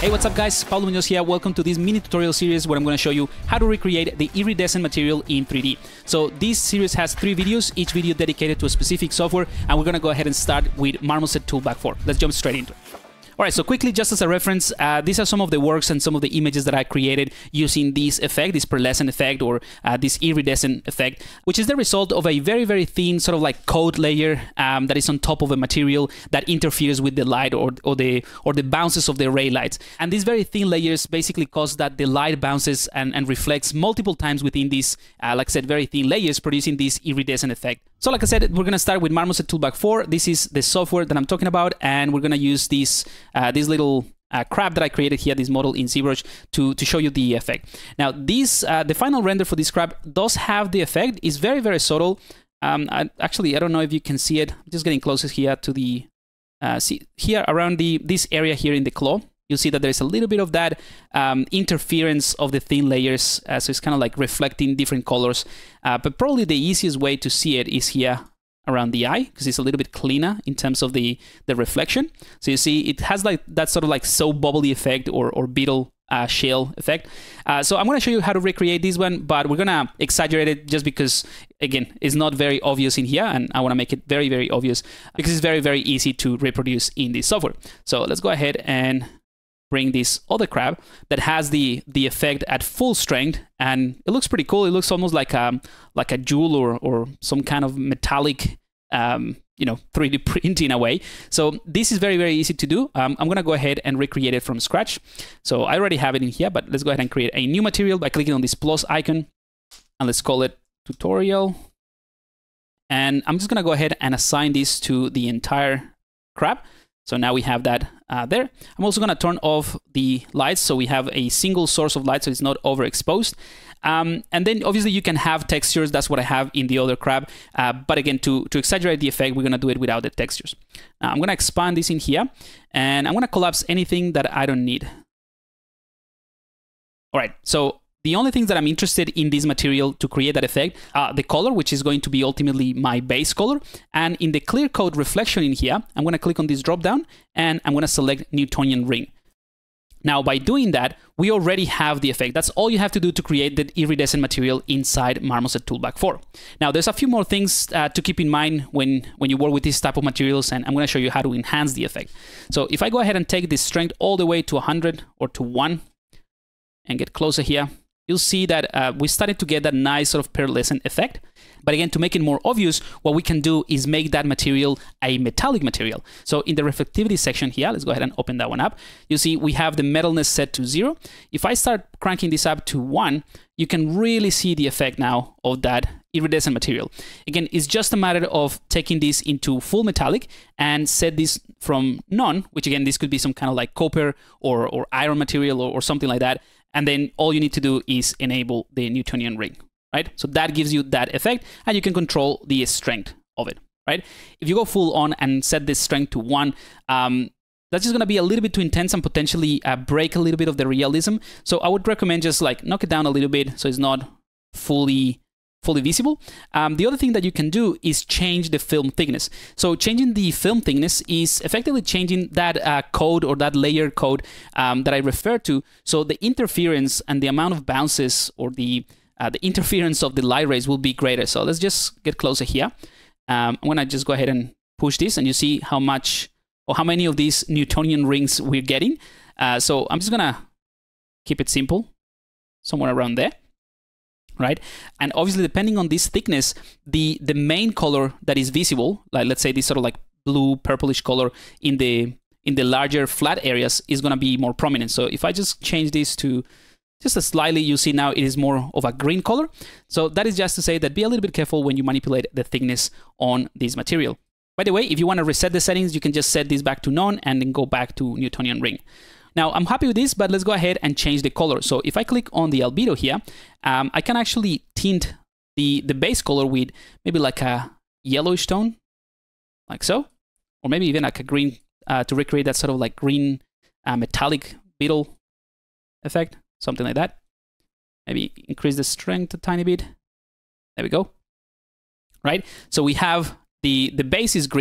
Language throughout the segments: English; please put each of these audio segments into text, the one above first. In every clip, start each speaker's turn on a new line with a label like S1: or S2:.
S1: Hey, what's up guys? Pablo Munoz here. Welcome to this mini tutorial series where I'm going to show you how to recreate the iridescent material in 3D. So this series has 3 videos, each video dedicated to a specific software, and we're going to go ahead and start with Marmoset Toolbag 4. Let's jump straight into it. Alright, so quickly, just as a reference, these are some of the works and some of the images that I created using this effect, this pearlescent effect, or this iridescent effect, which is the result of a very, very thin sort of like coat layer that is on top of a material that interferes with the light or the bounces of the ray lights. And these very thin layers basically cause that the light bounces and reflects multiple times within these, like I said, very thin layers, producing this iridescent effect. So like I said, we're going to start with Marmoset Toolbag 4. This is the software that I'm talking about, and we're going to use this little crab that I created here, this model in ZBrush, to show you the effect. Now, the final render for this crab does have the effect. It's very, very subtle. Actually, I don't know if you can see it. I'm just getting closer here to the, see here around this area here in the claw. You'll see that there's a little bit of that interference of the thin layers. So it's kind of like reflecting different colors. But probably the easiest way to see it is here around the eye, because it's a little bit cleaner in terms of the reflection. So you see it has like that sort of like soap bubbly effect or beetle shell effect. So I'm going to show you how to recreate this one, but we're going to exaggerate it just because, again, it's not very obvious in here, and I want to make it very, very obvious because it's very, very easy to reproduce in this software. So let's go ahead and bring this other crab that has the effect at full strength, and it looks pretty cool. It looks almost like a jewel or some kind of metallic 3D print in a way. So this is very, very easy to do. I'm going to go ahead and recreate it from scratch. So I already have it in here, but let's go ahead and create a new material by clicking on this plus icon, and let's call it tutorial. And I'm just going to go ahead and assign this to the entire crab. So now we have that there. I'm also going to turn off the lights so we have a single source of light so it's not overexposed. And then obviously you can have textures. That's what I have in the other crab. But again, to exaggerate the effect, we're going to do it without the textures. Now I'm going to expand this in here, and I'm going to collapse anything that I don't need. All right, so the only things that I'm interested in this material to create that effect, the color, which is going to be ultimately my base color. And in the clear coat reflection in here, I'm going to click on this drop down, and I'm going to select Newtonian ring. Now, by doing that, we already have the effect. That's all you have to do to create the iridescent material inside Marmoset Toolbag 4. Now, there's a few more things to keep in mind when you work with this type of materials, and I'm going to show you how to enhance the effect. So if I go ahead and take this strength all the way to 100 or to 1 and get closer here, you'll see that we started to get that nice sort of pearlescent effect. But again, to make it more obvious, what we can do is make that material a metallic material. So in the reflectivity section here, let's go ahead and open that one up. You see we have the metalness set to 0. If I start cranking this up to 1, you can really see the effect now of that iridescent material. Again, it's just a matter of taking this into full metallic and set this from none, which again, this could be some kind of like copper or iron material or something like that. And then all you need to do is enable the Newtonian ring, right? So that gives you that effect, and you can control the strength of it, right? If you go full on and set this strength to 1, that's just going to be a little bit too intense and potentially break a little bit of the realism. So I would recommend just like knock it down a little bit so it's not fully visible. The other thing that you can do is change the film thickness. So changing the film thickness is effectively changing that code or that layer code that I referred to. So the interference and the amount of bounces or the interference of the light rays will be greater. So let's just get closer here. I'm going to just go ahead and push this, and you see how much or how many of these Newtonian rings we're getting. So I'm just going to keep it simple, somewhere around there. Right, and obviously depending on this thickness, the main color that is visible, like let's say this sort of like blue purplish color in the larger flat areas, is going to be more prominent. So if I just change this to just a slightly, you see now it is more of a green color. So that is just to say that be a little bit careful when you manipulate the thickness on this material. By the way, if you want to reset the settings, you can just set this back to none and then go back to Newtonian ring. Now, I'm happy with this, but let's go ahead and change the color. So if I click on the albedo here, I can actually tint the base color with maybe like a yellowish tone, like so, or maybe even like a green to recreate that sort of like green metallic beetle effect, something like that. Maybe increase the strength a tiny bit. There we go. Right? So we have the base is green,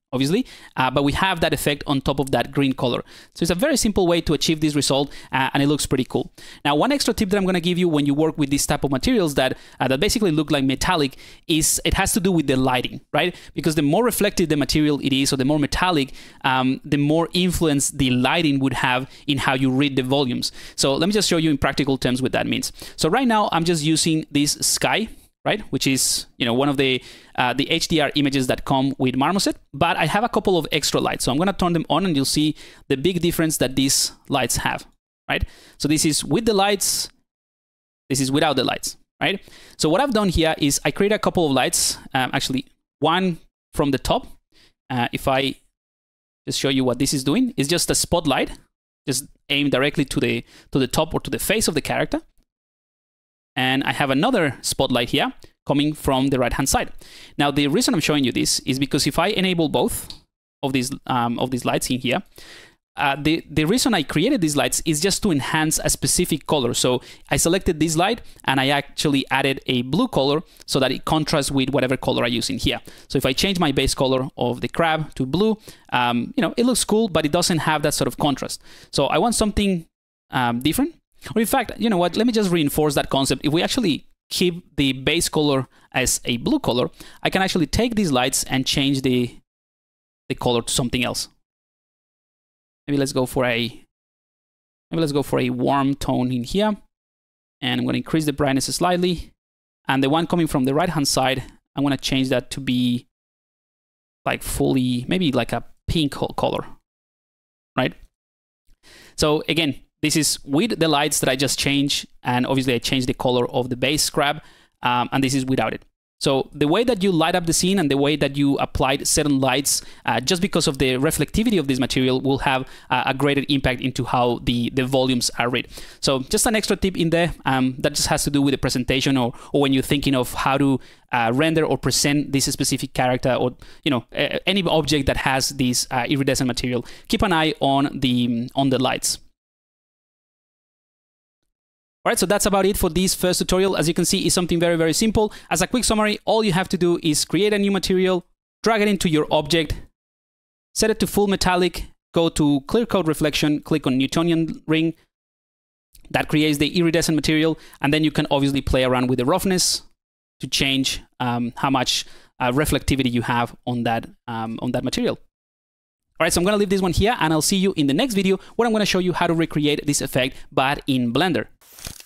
S1: obviously, but we have that effect on top of that green color. So it's a very simple way to achieve this result, and it looks pretty cool. Now, one extra tip that I'm going to give you when you work with this type of materials that basically look like metallic is it has to do with the lighting, right? Because the more reflective the material it is, or the more metallic, the more influence the lighting would have in how you read the volumes. So let me just show you in practical terms what that means. So right now, I'm just using this sky, right, which is one of the HDR images that come with Marmoset, but I have a couple of extra lights, so I'm going to turn them on, and you'll see the big difference that these lights have, right? So this is with the lights, this is without the lights, right? So what I've done here is I create a couple of lights, actually one from the top. If I just show you what this is doing, it's just a spotlight, just aimed directly to the top or to the face of the character. And I have another spotlight here coming from the right-hand side. Now, the reason I'm showing you this is because if I enable both of these lights in here, the reason I created these lights is just to enhance a specific color. So I selected this light, and I actually added a blue color so that it contrasts with whatever color I use in here. So if I change my base color of the crab to blue, it looks cool, but it doesn't have that sort of contrast. So I want something different. Or in fact, you know what? Let me just reinforce that concept. If we actually keep the base color as a blue color, I can actually take these lights and change the color to something else. Maybe let's go for a warm tone in here, and I'm going to increase the brightness slightly. And the one coming from the right-hand side, I'm going to change that to be like fully, maybe like a pink color, right? So again, this is with the lights that I just changed, and obviously I changed the color of the base crab, and this is without it. So the way that you light up the scene and the way that you applied certain lights, just because of the reflectivity of this material, will have a greater impact into how the volumes are read. So just an extra tip in there that just has to do with the presentation, or when you're thinking of how to render or present this specific character, or any object that has this iridescent material. Keep an eye on the lights. All right, so that's about it for this first tutorial. As you can see, it's something very, very simple. As a quick summary, all you have to do is create a new material, drag it into your object, set it to full metallic, go to Clear Coat Reflection, click on Newtonian Ring. That creates the iridescent material, and then you can obviously play around with the roughness to change how much reflectivity you have on that material. All right, so I'm going to leave this one here, and I'll see you in the next video where I'm going to show you how to recreate this effect, but in Blender.